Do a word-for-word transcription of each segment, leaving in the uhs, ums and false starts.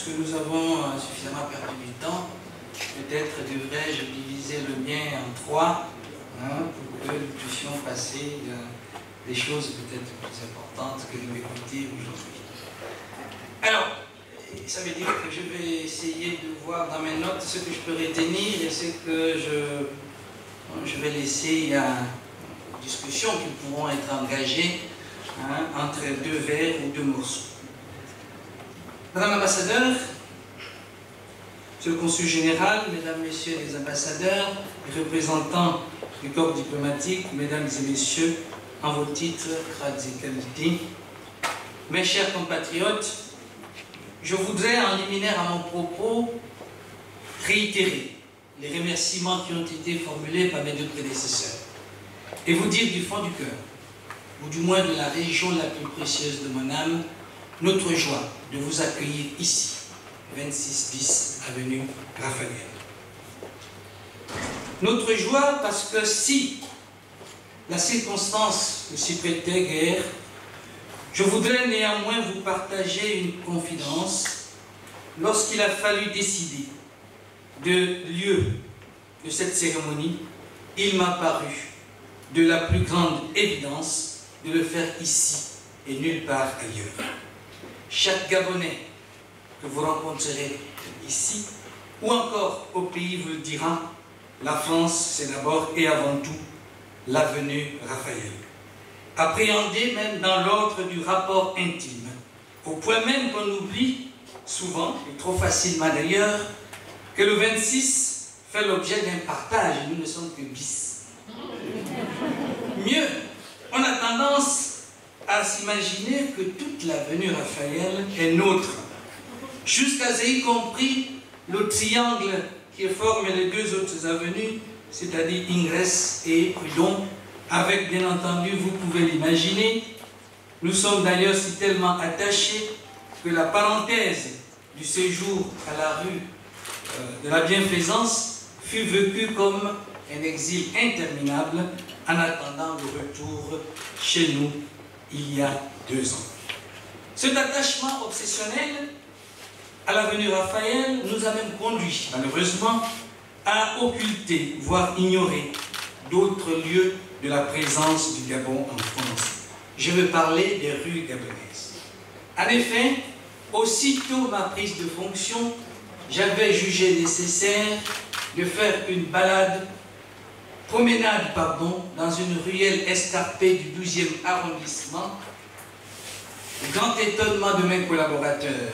puisque nous avons euh, suffisamment perdu du temps, peut-être devrais-je diviser le mien en trois, hein, pour que nous puissions passer euh, des choses peut-être plus importantes que de m'écouter aujourd'hui. Alors, ça veut dire que je vais essayer de voir dans mes notes ce que je peux retenir et ce que je, je vais laisser à discussions qui pourront être engagées, hein, entre deux vers ou deux morceaux. Madame l'ambassadeur, Monsieur le consul général, Mesdames, Messieurs les ambassadeurs, les représentants du corps diplomatique, Mesdames et Messieurs, en vos titres, grades et qualités, mes chers compatriotes, je voudrais, en liminaire à mon propos, réitérer les remerciements qui ont été formulés par mes deux prédécesseurs et vous dire du fond du cœur, ou du moins de la région la plus précieuse de mon âme, notre joie de vous accueillir ici, vingt-six bis avenue Raphaël. Notre joie parce que si la circonstance ne s'y prêtait guère, je voudrais néanmoins vous partager une confidence lorsqu'il a fallu décider de lieu de cette cérémonie. Il m'a paru de la plus grande évidence de le faire ici et nulle part ailleurs. Chaque Gabonais que vous rencontrerez ici ou encore au pays vous le dira, la France c'est d'abord et avant tout l'avenue Raphaël. Appréhendée même dans l'ordre du rapport intime, au point même qu'on oublie souvent, et trop facilement d'ailleurs, que le vingt-six fait l'objet d'un partage et nous ne sommes que bis. Mieux, on a tendance à s'imaginer que toute l'avenue Raphaël est nôtre, jusqu'à ce y compris le triangle qui forme les deux autres avenues, c'est-à-dire Ingrès et Prud'hon, avec bien entendu, vous pouvez l'imaginer, nous sommes d'ailleurs si tellement attachés que la parenthèse du séjour à la rue euh, de la bienfaisance fut vécue comme un exil interminable en attendant le retour chez nous il y a deux ans. Cet attachement obsessionnel à l'avenue Raphaël nous a même conduit, malheureusement, à occulter, voire ignorer d'autres lieux de la présence du Gabon en France. Je veux parler des rues gabonaises. En effet, aussitôt ma prise de fonction, j'avais jugé nécessaire de faire une balade, promenade, pardon, dans une ruelle escarpée du douzième arrondissement. Le grand étonnement de mes collaborateurs.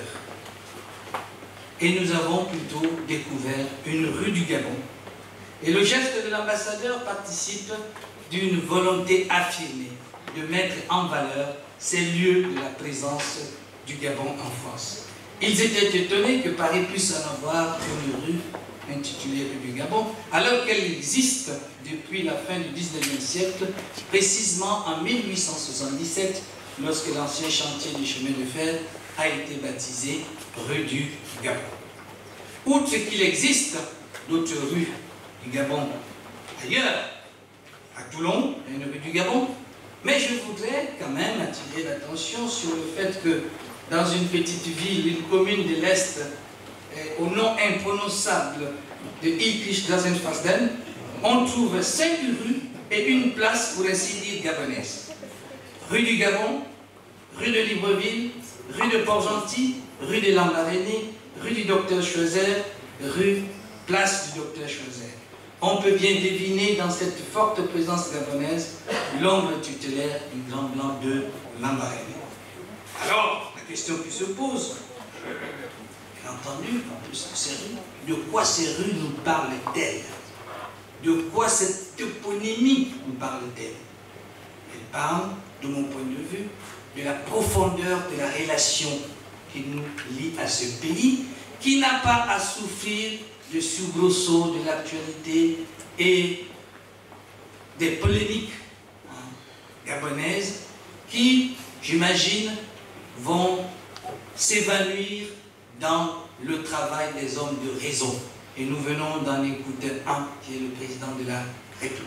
Et nous avons plutôt découvert une rue du Gabon. Et le geste de l'ambassadeur participe d'une volonté affirmée de mettre en valeur ces lieux de la présence du Gabon en France. Ils étaient étonnés que Paris puisse en avoir une rue intitulée rue du Gabon, alors qu'elle existe depuis la fin du dix-neuvième siècle, précisément en mille huit cent soixante-dix-sept, lorsque l'ancien chantier du chemin de fer a été baptisé rue du Gabon. Outre qu'il existe d'autres rues du Gabon ailleurs, à Toulon, il y a une rue du Gabon, mais je voudrais quand même attirer l'attention sur le fait que dans une petite ville, une commune de l'Est, au nom imprononçable de Ilklich-Gazenfasden, on trouve cinq rues et une place, pour ainsi dire, gabonaise. Rue du Gabon, rue de Libreville, rue de Port-Gentil, rue des Lambarénées, rue du Docteur Choiseul, rue place du Docteur Choiseul. On peut bien deviner dans cette forte présence gabonaise l'ombre tutélaire du Grand Blanc de Lambaréné. Alors, la question qui se pose, bien entendu, en plus de ces rues, de quoi ces rues nous parlent-elles? De quoi cette toponymie nous parle-t-elle? Elle parle, de mon point de vue, de la profondeur de la relation qui nous lie à ce pays, qui n'a pas à souffrir de soubresauts de l'actualité et des polémiques, hein, gabonaises qui, j'imagine, vont s'évanouir dans le travail des hommes de raison. Et nous venons d'en écouter un qui est le président de la République.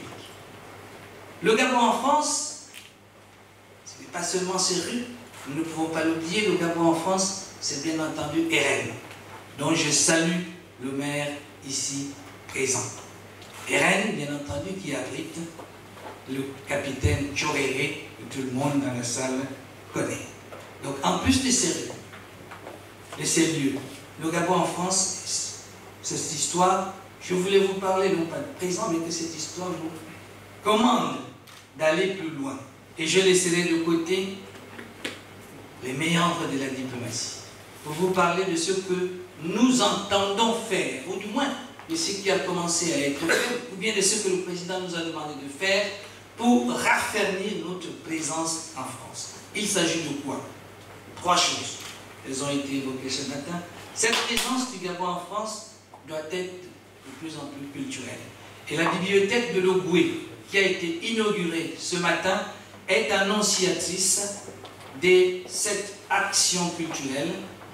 Le Gabon en France, ce n'est pas seulement ses rues, nous ne pouvons pas l'oublier, le Gabon en France, c'est bien entendu R N. dont je salue le maire ici présent. Et Rennes, bien entendu, qui abrite le capitaine Tchoréré, que tout le monde dans la salle connaît. Donc, en plus de ces lieux, de ces lieux, le Gabon en France, cette histoire, je voulais vous parler, non pas de présent, mais que cette histoire nous commande d'aller plus loin. Et je laisserai de côté les méandres de la diplomatie, pour vous parler de ce que nous entendons faire, ou du moins de ce qui a commencé à être fait, ou bien de ce que le président nous a demandé de faire pour raffermir notre présence en France. Il s'agit de quoi? Trois choses. Elles ont été évoquées ce matin. Cette présence du Gabon en France doit être de plus en plus culturelle. Et la bibliothèque de l'Ogoué, qui a été inaugurée ce matin, est annonciatrice de cette action culturelle.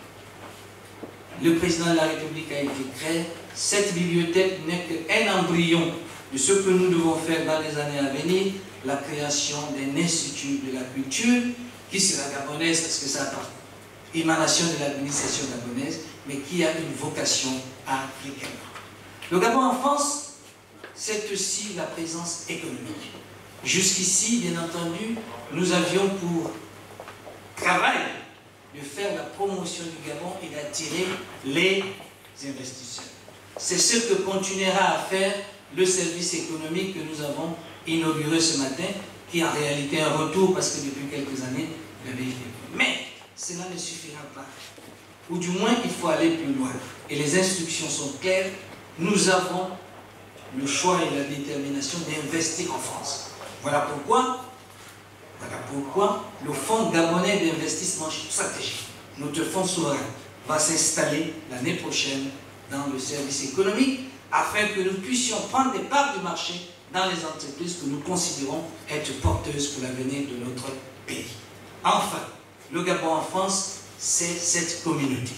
Le président de la République a été créé. Cette bibliothèque n'est qu'un embryon de ce que nous devons faire dans les années à venir, la création d'un institut de la culture qui sera gabonaise, parce que ça appartient émanation de l'administration gabonaise, mais qui a une vocation africaine. Le Gabon en France, c'est aussi la présence économique. Jusqu'ici, bien entendu, nous avions pour travail de faire la promotion du Gabon et d'attirer les investisseurs. C'est ce que continuera à faire le service économique que nous avons inauguré ce matin, qui est en réalité un retour, parce que depuis quelques années, il avait été. Mais cela ne suffira pas. Ou du moins, il faut aller plus loin. Et les instructions sont claires. Nous avons le choix et la détermination d'investir en France. Voilà pourquoi, voilà pourquoi le Fonds gabonais d'investissement stratégique, notre fonds souverain, va s'installer l'année prochaine dans le service économique afin que nous puissions prendre des parts du marché dans les entreprises que nous considérons être porteuses pour l'avenir de notre pays. Enfin, le Gabon en France, c'est cette communauté.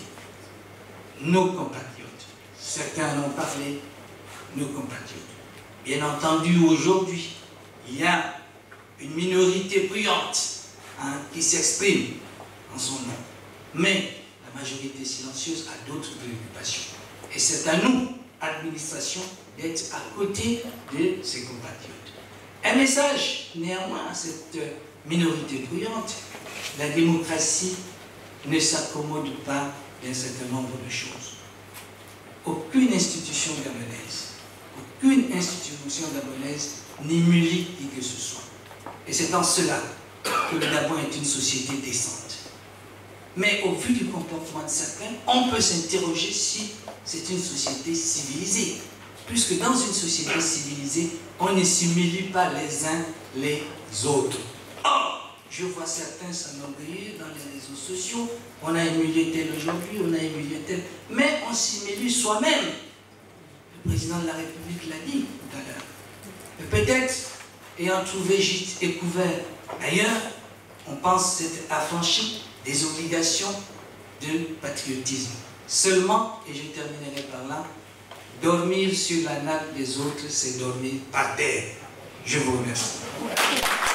Nos compatriotes. Certains en ont parlé, nos compatriotes. Bien entendu, aujourd'hui, il y a une minorité bruyante hein, qui s'exprime en son nom. Mais la majorité silencieuse a d'autres préoccupations. Et c'est à nous, administration, d'être à côté de ses compatriotes. Un message, néanmoins, à cette minorité bruyante: la démocratie ne s'accommode pas d'un certain nombre de choses. Aucune institution gabonaise, aucune institution gabonaise n'humilie qui que ce soit. Et c'est en cela que le Gabon est une société décente. Mais au vu du comportement de certains, on peut s'interroger si c'est une société civilisée. Puisque dans une société civilisée, on ne s'humilie pas les uns les autres. Or, je vois certains s'enorgueillir dans les réseaux sociaux. On a humilié tel aujourd'hui, on a humilié tel. Mais on s'humilie soi-même. Le président de la République l'a dit tout à l'heure. Peut-être, ayant trouvé gîte et couvert ailleurs, on pense s'être affranchi des obligations de patriotisme. Seulement, et je terminerai par là, dormir sur la nappe des autres, c'est dormir par terre. Je vous remercie.